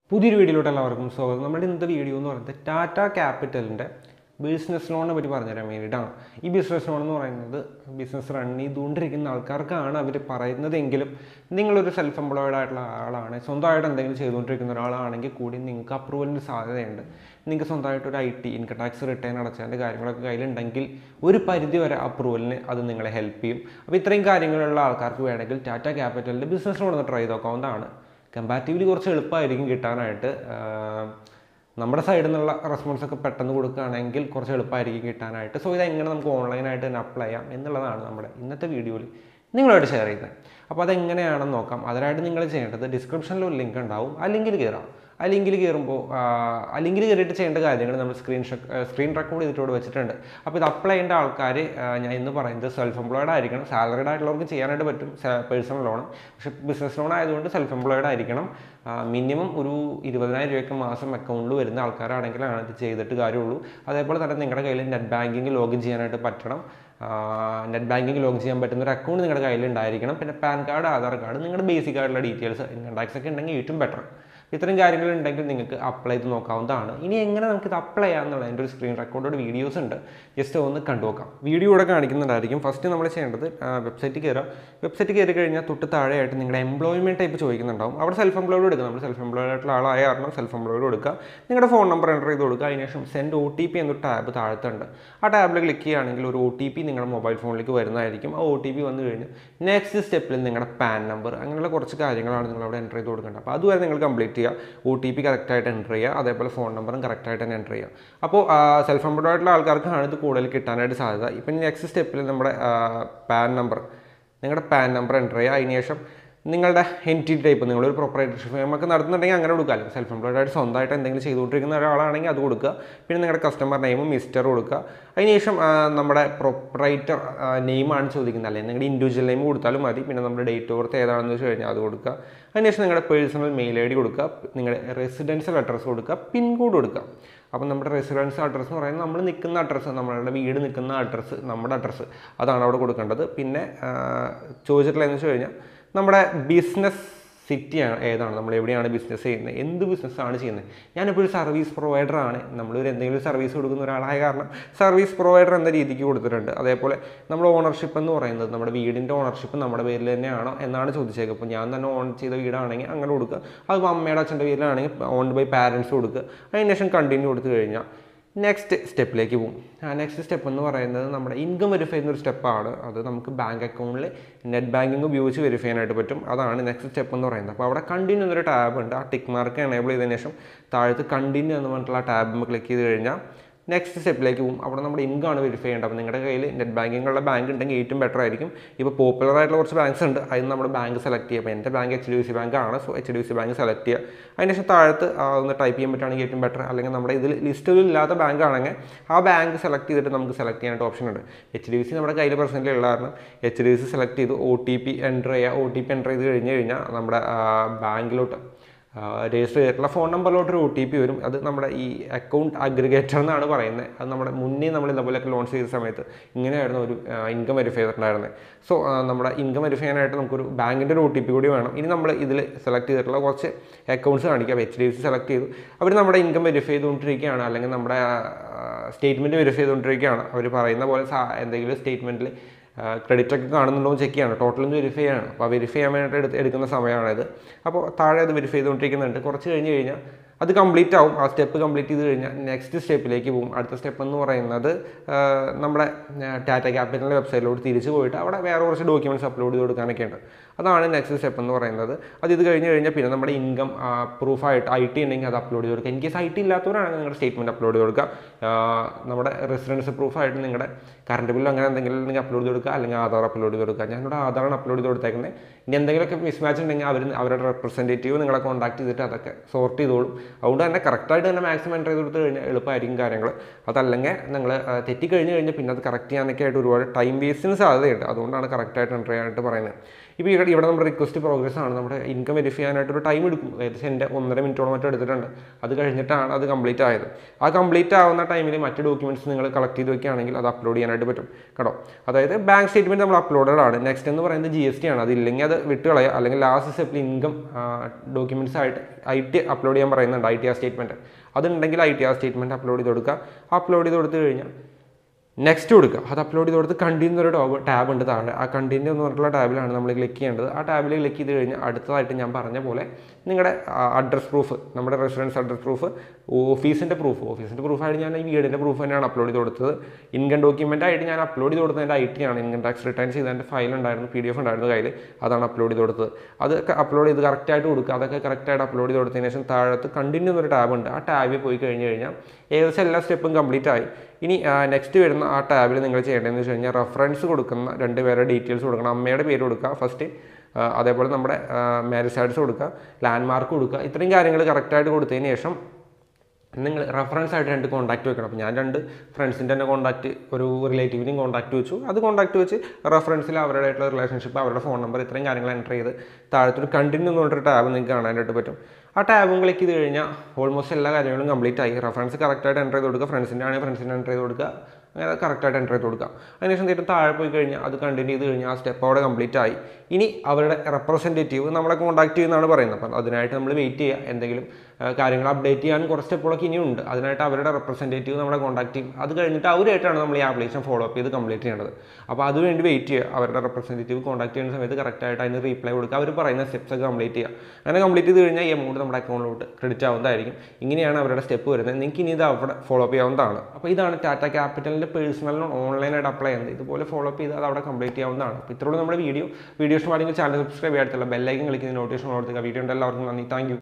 പുതിയൊരു വീഡിയോയിലോട്ട് എല്ലാവർക്കും സ്വാഗതം. നമ്മുടെ ഇന്നത്തെ വീഡിയോ എന്ന് പറയുന്നത് ടാറ്റ ക്യാപിറ്റലിൻ്റെ ബിസിനസ് ലോണിനെ പറ്റി പറഞ്ഞുതരാൻ വേണ്ടിയിട്ടാണ്. ഈ ബിസിനസ് ലോൺ എന്ന് പറയുന്നത് ബിസിനസ് റൺ ചെയ്തുകൊണ്ടിരിക്കുന്ന ആൾക്കാർക്കാണ് അവർ പറയുന്നതെങ്കിലും നിങ്ങളൊരു സെൽഫ് എംപ്ലോയിഡ് ആയിട്ടുള്ള ആളാണ്, സ്വന്തമായിട്ട് എന്തെങ്കിലും ചെയ്തുകൊണ്ടിരിക്കുന്ന ഒരാളാണെങ്കിൽ കൂടി നിങ്ങൾക്ക് അപ്രൂവലിന് സാധ്യതയുണ്ട്. നിങ്ങൾക്ക് സ്വന്തമായിട്ട് ഒരു IT ഇൻകം ടാക്സ് റിട്ടേൺ അടച്ചതിൻ്റെ കാര്യങ്ങളൊക്കെ കയ്യിലുണ്ടെങ്കിൽ ഒരു പരിധി വരെ അപ്രൂവലിന് അത് നിങ്ങളെ ഹെൽപ്പ് ചെയ്യും. അപ്പോൾ ഇത്രയും കാര്യങ്ങളുള്ള ആൾക്കാർക്ക് വേണമെങ്കിൽ ടാറ്റ ക്യാപിറ്റലിൻ്റെ ബിസിനസ് ലോൺ ഒന്ന് ട്രൈ ചെയ്ത് നോക്കാവുന്നതാണ്. കമ്പാരിറ്റീവ്ലി കുറച്ച് എളുപ്പമായിരിക്കും കിട്ടാനായിട്ട്. നമ്മുടെ സൈഡിൽ നിന്നുള്ള റെസ്പോൺസൊക്കെ പെട്ടെന്ന് കൊടുക്കുകയാണെങ്കിൽ കുറച്ച് എളുപ്പമായിരിക്കും കിട്ടാനായിട്ട്. സോ ഇതെങ്ങനെ നമുക്ക് ഓൺലൈനായിട്ട് തന്നെ അപ്ലൈ ചെയ്യാം എന്നുള്ളതാണ് നമ്മുടെ ഇന്നത്തെ വീഡിയോയിൽ നിങ്ങളായിട്ട് ഷെയർ ചെയ്യുന്നത്. അപ്പോൾ അതെങ്ങനെയാണെന്ന് നോക്കാം. അതിനായിട്ട് നിങ്ങൾ ചെയ്യേണ്ടത് ഡിസ്ക്രിപ്ഷനിൽ ഒരു ലിങ്ക് ഉണ്ടാവും, ആ ലിങ്കിൽ കയറാം. ആ ലിങ്കിൽ കയറുമ്പോൾ ആ ലിങ്കിൽ കയറിയിട്ട് ചെയ്യേണ്ട കാര്യങ്ങൾ നമ്മൾ സ്ക്രീൻ റെക്കോർഡ് ചെയ്തിട്ട് വെച്ചിട്ടുണ്ട്. അപ്പോൾ ഇത് അപ്ലൈ ചെയ്യേണ്ട ആൾക്കാർ ഞാൻ ഇന്ന് പറയുന്നത് സെൽഫ് എംപ്ലോയിഡ് ആയിരിക്കണം. സാലറിഡ് ആയിട്ടുള്ളവർക്ക് ചെയ്യാനായിട്ട് പറ്റും പേഴ്സണൽ ലോൺ, പക്ഷേ ബിസിനസ് ലോൺ ആയതുകൊണ്ട് സെൽഫ് എംപ്ലോയിഡ് ആയിരിക്കണം. മിനിമം ഒരു 20,000 രൂപയ്ക്ക് മാസം അക്കൗണ്ടിൽ വരുന്ന ആൾക്കാരാണെങ്കിലാണ് ഇത് ചെയ്തിട്ട് കാര്യമുള്ളൂ. അതേപോലെ തന്നെ നിങ്ങളുടെ കയ്യിൽ നെറ്റ് ബാങ്കിങ് ലോഗിൻ ചെയ്യാനായിട്ട് പറ്റണം. നെറ്റ് ബാങ്കിങ് ലോഗിൻ ചെയ്യാൻ പറ്റുന്ന ഒരു അക്കൗണ്ട് നിങ്ങളുടെ കയ്യിൽ ഉണ്ടായിരിക്കണം. പിന്നെ പാൻ കാർഡ്, ആധാർ കാർഡ്, നിങ്ങളുടെ ബേസിക് ആയിട്ടുള്ള ഡീറ്റെയിൽസ്, ഇൻകം ടാക്സ് ഒക്കെ ഉണ്ടെങ്കിൽ ഏറ്റവും ബെറ്റർ. ഇത്രയും കാര്യങ്ങളുണ്ടെങ്കിൽ നിങ്ങൾക്ക് അപ്ലൈ ചെയ്ത് നോക്കാവുന്നതാണ്. ഇനി എങ്ങനെ നമുക്കിത് അപ്ലൈ ചെയ്യാമെന്നുള്ള എൻ്റെ ഒരു സ്ക്രീൻ റെക്കോർഡോട് വീഡിയോസ് ഉണ്ട്, ജസ്റ്റ് ഒന്ന് കണ്ടുനോക്കാം. വീഡിയോ ഇവിടെ കാണിക്കുന്നുണ്ടായിരിക്കും. ഫസ്റ്റ് നമ്മൾ ചെയ്യേണ്ടത് വെബ്സൈറ്റിൽ കയറുക. വെബ്സൈറ്റ് കയറി കഴിഞ്ഞാൽ തൊട്ട് താഴെയായിട്ട് നിങ്ങളുടെ എംപ്ലോയ്മെൻറ്റ് ടൈപ്പ് ചോദിക്കുന്നുണ്ടാവും. അവിടെ സെൽഫ് എംപ്ലോയിഡ് എടുക്കുക. നമ്മൾ സെൽഫ് എംപ്ലോയിഡ് ആയിട്ടുള്ള ആളായ കാരണം സെൽഫ് എംപ്ലോയിഡ് കൊടുക്കുക. നിങ്ങളുടെ ഫോൺ നമ്പർ എൻ്റർ ചെയ്ത് കൊടുക്കുക. അതിനുശേഷം സെൻഡ് OTP എന്നൊരു ടാബ് താഴത്തുണ്ട്. ആ ടാബിൽ ക്ലിക്ക് ചെയ്യുകയാണെങ്കിൽ ഒരു OTP നിങ്ങളുടെ മൊബൈൽ ഫോണിലേക്ക് വരുന്നതായിരിക്കും. ആ OTP വന്നു കഴിഞ്ഞാൽ നെക്സ്റ്റ് സ്റ്റെപ്പിൽ നിങ്ങളുടെ പാൻ നമ്പർ, അങ്ങനെയുള്ള കുറച്ച് കാര്യങ്ങളാണ് നിങ്ങൾ അവിടെ എൻ്റർ ചെയ്ത് കൊടുക്കേണ്ടത്. അപ്പോൾ അതുവരെ നിങ്ങൾ കംപ്ലീറ്റ് ചെയ്യുക. OTP കറക്റ്റായിട്ട് എൻ്റർ ചെയ്യുക. അതേപോലെ ഫോൺ നമ്പറും കറക്റ്റായിട്ട് തന്നെ എൻ്റർ ചെയ്യുക. അപ്പോൾ സെൽഫ് എംപ്ലോയിഡ് ആയിട്ടുള്ള ആൾക്കാർക്കാണ് ഇത് കൂടുതൽ കിട്ടാനായിട്ട് സാധ്യത. ഇപ്പം നെക്സ്റ്റ് സ്റ്റെപ്പിൽ നമ്മുടെ നിങ്ങളുടെ പാൻ നമ്പർ എൻ്റർ ചെയ്യുക. അതിനുശേഷം നിങ്ങളുടെ എൻറ്റിറ്റി ടൈപ്പ്, നിങ്ങളൊരു പ്രൊപ്പറേറ്റർഷിപ്പ് ഫേമൊക്കെ നടത്തുന്നുണ്ടെങ്കിൽ അങ്ങനെ കൊടുക്കുക. സെൽഫ് എംപ്ലോയിഡ് ആയിട്ട് സ്വന്തമായിട്ട് എന്തെങ്കിലും ചെയ്തുകൊണ്ടിരിക്കുന്ന ഒരാളാണെങ്കിൽ അത് കൊടുക്കുക. പിന്നെ നിങ്ങളുടെ കസ്റ്റമർ നെയിമും മിസ്റ്റർ കൊടുക്കുക. അതിനുശേഷം നമ്മുടെ പ്രൊപ്പറേറ്റർ നെയിമാണ് ചോദിക്കുന്നത്, അല്ലെങ്കിൽ നിങ്ങളുടെ ഇൻഡിവിജ്വൽ നെയിം കൊടുത്താലും മതി. പിന്നെ നമ്മുടെ ഡേറ്റ് ഓഫ് ബർത്ത് ഏതാണെന്ന് വെച്ച് കഴിഞ്ഞാൽ അത് കൊടുക്കുക. അതിനുശേഷം നിങ്ങളുടെ പേഴ്സണൽ മെയിൽ ID കൊടുക്കുക. നിങ്ങളുടെ റെസിഡൻഷ്യൽ അഡ്രസ്സ് കൊടുക്കുക. പിൻകോഡ് കൊടുക്കുക. അപ്പം നമ്മുടെ റെസിഡൻഷ്യൽ അഡ്രസ്സ് എന്ന് പറയുന്നത് നമ്മൾ നിൽക്കുന്ന അഡ്രസ്സ്, നമ്മളുടെ വീട് നിൽക്കുന്ന അഡ്രസ്സ്, നമ്മുടെ അഡ്രസ്സ് അതാണ് അവിടെ കൊടുക്കേണ്ടത്. പിന്നെ ചോദിച്ചിട്ടില്ലെന്ന് വെച്ച് കഴിഞ്ഞാൽ നമ്മുടെ ബിസിനസ് സിറ്റി ഏതാണ്, നമ്മൾ എവിടെയാണ് ബിസിനസ് ചെയ്യുന്നത്, എന്ത് ബിസിനസ്സാണ് ചെയ്യുന്നത്. ഞാനിപ്പോൾ ഒരു സർവീസ് പ്രൊവൈഡറാണ്. നമ്മളൊരു എന്തെങ്കിലും സർവീസ് കൊടുക്കുന്ന ഒരാളായ കാരണം സർവീസ് പ്രൊവൈഡർ എന്ന രീതിക്ക് കൊടുത്തിട്ടുണ്ട്. അതേപോലെ നമ്മൾ ഓണർഷിപ്പ് എന്ന് പറയുന്നത് നമ്മുടെ വീടിൻ്റെ ഓണർഷിപ്പ് നമ്മുടെ പേരിൽ തന്നെയാണോ എന്നാണ് ചോദിച്ചേക്കുക. അപ്പോൾ ഞാൻ തന്നെ ഓൺ ചെയ്ത വീടാണെങ്കിൽ അങ്ങനെ കൊടുക്കുക. അത് അമ്മയുടെ അച്ഛൻ്റെ പേരിലാണെങ്കിൽ ഓൺഡ് ബൈ പാരൻസ് കൊടുക്കുക. അതിനുശേഷം കണ്ടിന്യൂ കൊടുത്തു കഴിഞ്ഞാൽ നെക്സ്റ്റ് സ്റ്റെപ്പിലേക്ക് പോകും. നെക്സ്റ്റ് സ്റ്റെപ്പ് എന്ന് പറയുന്നത് നമ്മുടെ ഇൻകം വെരിഫൈ ചെയ്യുന്നൊരു സ്റ്റെപ്പാണ്. അത് നമുക്ക് ബാങ്ക് അക്കൗണ്ടിൽ നെറ്റ് ബാങ്കിങ് ഉപയോഗിച്ച് വെരിഫൈ ചെയ്യാനായിട്ട് പറ്റും. അതാണ് നെക്സ്റ്റ് സ്റ്റെപ്പ് എന്ന് പറയുന്നത്. അപ്പോൾ അവിടെ കണ്ടിന്യൂ എന്നൊരു ടാബ് ഉണ്ട്. ആ ടിക്ക് മാർക്ക് എനേബിൾ ചെയ്തതിന് ശേഷം താഴത്ത് കണ്ടിന്യൂ എന്ന് പറഞ്ഞിട്ടുള്ള ടാബ് ക്ലിക്ക് ചെയ്ത് കഴിഞ്ഞാൽ നെക്സ്റ്റ് സ്റ്റെപ്പിലേക്ക് പോകും. അവിടെ നമ്മുടെ ഇൻകം ആണ് വെരിഫൈ ചെയ്യേണ്ടത്. അപ്പോൾ നിങ്ങളുടെ കയ്യിൽ നെറ്റ് ബാങ്കിങ് ഉള്ള ബാങ്ക് ഉണ്ടെങ്കിൽ ഏറ്റവും ബെറ്റർ ആയിരിക്കും. ഇപ്പോൾ പോപ്പുലർ ആയിട്ടുള്ള കുറച്ച് ബാങ്ക്സ് ഉണ്ട്, അതിന് നമ്മുടെ ബാങ്ക് സെലക്ട് ചെയ്യുക. അപ്പോൾ എൻ്റെ ബാങ്ക് HDFC ബാങ്ക് ആണ്. സോ HDFC ബാങ്ക് സെലക്ട് ചെയ്യുക. അതിനുശേഷം താഴത്ത് ഒന്ന് ടൈപ്പ് ചെയ്യാൻ പറ്റുകയാണെങ്കിൽ ഏറ്റവും ബെറ്റർ. അല്ലെങ്കിൽ നമ്മുടെ ഇതിൽ ലിസ്റ്റിൽ ഇല്ലാത്ത ബാങ്ക് ആണെങ്കിൽ ആ ബാങ്ക് സെലക്ട് ചെയ്തിട്ട് നമുക്ക് സെലക്ട് ചെയ്യാനായിട്ട് ഓപ്ഷൻ ഉണ്ട്. HDFC നമ്മുടെ കയ്യിൽ പ്രസൻറ്റിൽ ഉള്ള കാരണം HDFC സെലക്ട് ചെയ്ത് OTP എൻ്റർ ചെയ്യുക. OTP എൻ്റർ ചെയ്ത് കഴിഞ്ഞാൽ നമ്മുടെ ബാങ്കിലോട്ട് രജിസ്റ്റർ ചെയ്തിട്ടുള്ള ഫോൺ നമ്പറിലോട്ടൊരു OTP വരും. അത് നമ്മുടെ ഈ അക്കൗണ്ട് അഗ്രിഗേറ്റർ എന്നാണ് പറയുന്നത്. അത് നമ്മുടെ മുന്നേ നമ്മൾ ഇതുപോലെയൊക്കെ ലോഞ്ച് ചെയ്ത സമയത്ത് ഇങ്ങനെയായിരുന്നു ഒരു ഇൻകം വെരിഫൈ ചെയ്തിട്ടുണ്ടായിരുന്നത്. സോ നമ്മുടെ ഇൻകം വെരിഫൈ ചെയ്യാനായിട്ട് നമുക്കൊരു ബാങ്കിൻ്റെ ഒരു OTP കൂടി വേണം. ഇനി നമ്മൾ ഇതിൽ സെലക്ട് ചെയ്തിട്ടുള്ള കുറച്ച് അക്കൗണ്ട്സ് കാണിക്കാം. HDFC സെലക്ട് ചെയ്തു. അവർ നമ്മുടെ ഇൻകം വെരിഫൈ ചെയ്തുകൊണ്ടിരിക്കുകയാണ്, അല്ലെങ്കിൽ നമ്മുടെ സ്റ്റേറ്റ്മെൻറ്റ് വെരിഫൈ ചെയ്തുകൊണ്ടിരിക്കുകയാണ്. അവർ പറയുന്ന പോലെ എന്തെങ്കിലും സ്റ്റേറ്റ്മെൻറ്റിൽ ക്രെഡിറ്റ് ഒക്കെ കാണുന്നുണ്ടോ എന്ന് ചെക്ക് ചെയ്യാണ്. ടോട്ടലും വെരിഫൈ ചെയ്യാണ്. അപ്പോൾ വെരിഫൈ ചെയ്യാൻ വേണ്ടിയിട്ട് എടുക്കുന്ന സമയമാണിത്. അപ്പോൾ താഴെ അത് വെരിഫൈ ചെയ്തുകൊണ്ടിരിക്കുന്നുണ്ട്. കുറച്ച് കഴിഞ്ഞ് കഴിഞ്ഞാൽ അത് കംപ്ലീറ്റ് ആവും. ആ സ്റ്റെപ്പ് കംപ്ലീറ്റ് ചെയ്ത് കഴിഞ്ഞാൽ നെക്സ്റ്റ് സ്റ്റെപ്പിലേക്ക് പോകും. അടുത്ത സ്റ്റെപ്പ് എന്ന് പറയുന്നത് നമ്മുടെ ടാറ്റ ക്യാപിറ്റലിൻ്റെ വെബ്സൈറ്റിലോട്ട് തിരിച്ച് പോയിട്ട് അവിടെ വേറെ കുറച്ച് ഡോക്യുമെൻറ്റ്സ് അപ്ലോഡ് ചെയ്ത് കൊടുക്കാനൊക്കെ ഉണ്ട്. അതാണ് നെക്സ്റ്റ് സ്റ്റെപ്പ് എന്ന് പറയുന്നത്. ഇത് കഴിഞ്ഞ് കഴിഞ്ഞാൽ പിന്നെ നമ്മുടെ ഇൻകം പ്രൂഫായിട്ട് IT ഉണ്ടെങ്കിൽ അത് അപ്ലോഡ് ചെയ്ത് കൊടുക്കുക. ഇൻ കേസ് IT ഇല്ലാത്തവരാണെങ്കിൽ നിങ്ങളുടെ സ്റ്റേറ്റ്മെൻറ്റ് അപ്ലോഡ് ചെയ്ത് കൊടുക്കുക. നമ്മുടെ റെസിഡൻസ് പ്രൂഫായിട്ട് നിങ്ങളുടെ കറണ്ട് ബില്ല് അങ്ങനെ എന്തെങ്കിലും ഉണ്ടെങ്കിൽ അപ്ലോഡ് ചെയ്ത് കൊടുക്കുക, അല്ലെങ്കിൽ ആധാർ അപ്ലോഡ് ചെയ്ത് കൊടുക്കുക. ഞാനിവിടെ ആധാറാണ് അപ്ലോഡ് ചെയ്ത് കൊടുത്തേക്കുന്നത്. ഇനി എന്തെങ്കിലുമൊക്കെ മിസ്മാച്ച് ഉണ്ടെങ്കിൽ അവരുടെ റെപ്രസെൻറ്റേറ്റീവ് നിങ്ങളെ കോൺടാക്ട് ചെയ്തിട്ട് അതൊക്കെ സോർട്ട് ചെയ്തോളും. അതുകൊണ്ട് തന്നെ കറക്റ്റായിട്ട് തന്നെ മാക്സിമം എൻ്റർ ചെയ്ത് കൊടുത്ത് കഴിഞ്ഞാൽ എളുപ്പമായിരിക്കും കാര്യങ്ങൾ. അതല്ലെങ്കിൽ നിങ്ങൾ തെറ്റിക്കഴിഞ്ഞ് കഴിഞ്ഞാൽ പിന്നെ അത് കറക്റ്റ് ചെയ്യാനൊക്കെ ആയിട്ട് ഒരുപാട് ടൈം വേസ്റ്റിന് സാധ്യതയുണ്ട്. അതുകൊണ്ടാണ് കറക്റ്റായിട്ട് എൻ്റർ ചെയ്യാനായിട്ട് പറയുന്നത്. ഇപ്പോൾ ഇവിടെ നമ്മുടെ റിക്വസ്റ്റ് പ്രോഗ്രസ് ആണ്, നമ്മുടെ ഇൻകം വെരിഫൈ ചെയ്യാനായിട്ടൊരു ടൈം എടുക്കും, ഏകദേശം എൻ്റെ 1.5 മിനിറ്റോളം മറ്റും എടുത്തിട്ടുണ്ട്. അത് കഴിഞ്ഞിട്ടാണ് അത് കംപ്ലീറ്റ് ആയത്. ആ കംപ്ലീറ്റ് ആവുന്ന ടൈമിൽ മറ്റ് ഡോക്യുമെൻറ്റ്സ് നിങ്ങൾ കളക്ട് ചെയ്ത് വെക്കുകയാണെങ്കിൽ അത് അപ്ലോഡ് ചെയ്യാനായിട്ട് പറ്റും കേട്ടോ. അതായത് ബാങ്ക് സ്റ്റേറ്റ്മെൻറ്റ് നമ്മൾ അപ്ലോഡഡ് ആണ്. നെക്സ്റ്റ് എന്ന് പറയുന്നത് GST ആണ്. അതില്ലെങ്കിൽ അത് വിട്ടുകളയുക, അല്ലെങ്കിൽ ലാസ്റ്റ് സ്റ്റെപ്പിൽ ഇൻകം ഡോക്യുമെൻറ്റ്സ് ആയിട്ട് IT അപ്ലോഡ് ചെയ്യാൻ പറയുന്നുണ്ട്, ITR സ്റ്റേറ്റ്മെൻറ്റ്. അതുണ്ടെങ്കിൽ ITR സ്റ്റേറ്റ്മെൻറ്റ് അപ്ലോഡ് ചെയ്ത് കൊടുക്കുക. അപ്ലോഡ് ചെയ്ത് കൊടുത്തു കഴിഞ്ഞാൽ നെക്സ്റ്റ് കൊടുക്കുക. അത് അപ്ലോഡ് ചെയ്ത് കൊടുത്ത് കണ്ടിന്യൂ ഒരു ടാബ് ഉണ്ട് താഴെ. ആ കണ്ടിന്യൂ എന്ന് പറഞ്ഞിട്ടുള്ള ടാബിലാണ് നമ്മൾ ക്ലിക്ക് ചെയ്യേണ്ടത്. ആ ടാബിൽ ക്ലിക്ക് ചെയ്ത് കഴിഞ്ഞാൽ അടുത്തതായിട്ട് ഞാൻ പറഞ്ഞ പോലെ നിങ്ങളുടെ അഡ്രസ് പ്രൂഫ്, നമ്മുടെ റെസിഡൻസ് അഡ്രസ് പ്രൂഫ്, ഓഫീസിൻ്റെ പ്രൂഫായിട്ട് ഞാൻ ഈ വീടിൻ്റെ പ്രൂഫ് തന്നെയാണ് അപ്ലോഡ് ചെയ്ത് കൊടുത്തത്. ഇൻകം ഡോക്യുമെൻ്റ് ആയിട്ട് ഞാൻ അപ്ലോഡ് ചെയ്ത് കൊടുത്തതിൻ്റെ IT ആണ്, ഇൻകം ടാക്സ് റിട്ടേൺ ചെയ്തതിൻ്റെ ഫയൽ ഉണ്ടായിരുന്നു, PDF ഉണ്ടായിരുന്നു കയ്യിൽ, അതാണ് അപ്ലോഡ് ചെയ്ത് കൊടുത്തത്. അതൊക്കെ അപ്ലോഡ് ചെയ്ത് കറക്റ്റായിട്ട് കൊടുക്കുക. അതൊക്കെ കറക്റ്റായിട്ട് അപ്ലോഡ് ചെയ്ത് കൊടുത്തതിന് ശേഷം താഴത്ത് കണ്ടിന്യൂ എന്നൊരു ടാബ് ഉണ്ട്. ആ ടാബിൽ പോയി കഴിഞ്ഞ് കഴിഞ്ഞാൽ ഏകദേശം എല്ലാ സ്റ്റെപ്പും കംപ്ലീറ്റ് ആയി. ഇനി നെക്സ്റ്റ് വരുന്ന ആ ടാബിൽ നിങ്ങൾ ചെയ്യേണ്ടതെന്ന് വെച്ച് കഴിഞ്ഞാൽ റെഫറൻസ് കൊടുക്കുന്ന 2 പേരുടെ ഡീറ്റെയിൽസ് കൊടുക്കണം. അമ്മയുടെ പേര് കൊടുക്കുക ഫസ്റ്റ്, അതേപോലെ നമ്മുടെ മാരേജ് സ്റ്റാറ്റസ് കൊടുക്കുക, ലാൻഡ്മാർക്ക് കൊടുക്കുക. ഇത്രയും കാര്യങ്ങൾ കറക്റ്റായിട്ട് കൊടുത്തതിന് ശേഷം നിങ്ങൾ റെഫറൻസ് ആയിട്ട് 2 കോൺടാക്റ്റ് വെക്കണം. അപ്പോൾ ഞാൻ 2 ഫ്രണ്ട്സിൻ്റെ തന്നെ കോൺടാക്റ്റ്, ഒരു റിലേറ്റീവിനെയും കോൺടാക്റ്റ് വെച്ചു. അത് കോൺടാക്റ്റ് വെച്ച് റെഫറൻസിൽ അവരുടെയായിട്ടുള്ള റിലേഷൻഷിപ്പ്, അവരുടെ ഫോൺ നമ്പർ, ഇത്രയും കാര്യങ്ങൾ എൻ്റർ ചെയ്ത് താഴത്തൊരു കണ്ടിന്യൂ എന്ന് പറഞ്ഞിട്ട് ടാബ് നിങ്ങൾക്ക് കാണാനായിട്ട് പറ്റും. ആ ടാബും ക്ലിക്ക് ചെയ്ത് കഴിഞ്ഞാൽ ഓൾമോസ്റ്റ് എല്ലാ കാര്യങ്ങളും കംപ്ലീറ്റ് ആയി. റെഫറൻസ് കറക്റ്റായിട്ട് എൻ്റർ ചെയ്ത് കൊടുക്കുക, ഫ്രണ്ട്സിൻ്റെ ആണെങ്കിൽ ഫ്രണ്ട്സിൻ്റെ എൻ്റർ ചെയ്ത് കൊടുക്കുക, അങ്ങനെ കറക്റ്റായിട്ട് എൻ്റർ ചെയ്ത് കൊടുക്കുക. അതിനുശേഷം തീർത്തും താഴെ പോയി കഴിഞ്ഞാൽ അത് കണ്ടിന്യൂ ചെയ്ത് കഴിഞ്ഞാൽ ആ സ്റ്റെപ്പ് അവിടെ കംപ്ലീറ്റ് ആയി. ഇനി അവരുടെ റെപ്രസെൻറ്റേറ്റീവ് നമ്മളെ കോൺടാക്ട് ചെയ്യുന്നതാണ് പറയുന്നത്. അപ്പം അതിനായിട്ട് നമ്മൾ വെയിറ്റ് ചെയ്യുക. എന്തെങ്കിലും കാര്യങ്ങൾ അപ്ഡേറ്റ് ചെയ്യാൻ കുറച്ച് സ്റ്റെപ്പുകളൊക്കെ ഇനിയുണ്ട്. അതിനായിട്ട് അവരുടെ റെപ്രസെൻറ്റേറ്റീവ് നമ്മളെ കോൺടാക്ട് ചെയ്യും. അത് കഴിഞ്ഞിട്ട് അവരായിട്ടാണ് നമ്മൾ ഈ ആപ്ലിക്കേഷൻ ഫോളോ അപ്പ് ചെയ്ത് കംപ്ലീറ്റ് ചെയ്യേണ്ടത്. അപ്പോൾ അതുവേണ്ടി വെയിറ്റ് ചെയ്യുക. അവരുടെ റെപ്രസെൻറ്റേറ്റീവ് കോൺടാക്ട് ചെയ്യുന്ന സമയത്ത് കറക്റ്റായിട്ട് അതിന് റീപ്ലൈ കൊടുക്കുക. അവർ പറയുന്ന സ്റ്റെപ്സ് ഒക്കെ കംപ്ലീറ്റ് ചെയ്യുക. അങ്ങനെ കംപ്ലീറ്റ് ചെയ്ത് കഴിഞ്ഞാൽ ഈ എമൗണ്ട് നമ്മുടെ അക്കൗണ്ടിലോട്ട് ക്രെഡിറ്റ് ആവുന്നതായിരിക്കും. ഇങ്ങനെയാണ് അവരുടെ സ്റ്റെപ്പ് വരുന്നത്. നിങ്ങൾക്ക് ഇനി ഇത് അവിടെ ഫോളോ അപ്പ് ചെയ്യാവുന്നതാണ്. അപ്പോൾ ഇതാണ് ടാറ്റ ക്യാപിറ്റലിൻ്റെ പേഴ്സണൽ ലോൺ ഓൺലൈനായിട്ട് അപ്ലൈ ചെയ്യുന്നത്. ഇതുപോലെ ഫോളോ അപ്പ് ചെയ്ത് അത് അവിടെ കംപ്ലീറ്റ് ചെയ്യാവുന്നതാണ്. അപ്പോൾ ഇത്രയുള്ള നമ്മുടെ വീഡിയോ ഇഷ്ടമാണെങ്കിൽ ചാനൽ സബ്സ്ക്രൈബ് ചെയ്യാത്തുള്ള ബെല്ലൈക്കൻ കളിക്കുന്ന നോട്ടിഫിക്കേഷൻ കൊടുക്കുക. വീഡിയോ ഉണ്ട്. എല്ലാവർക്കും നന്ദി. Thank U.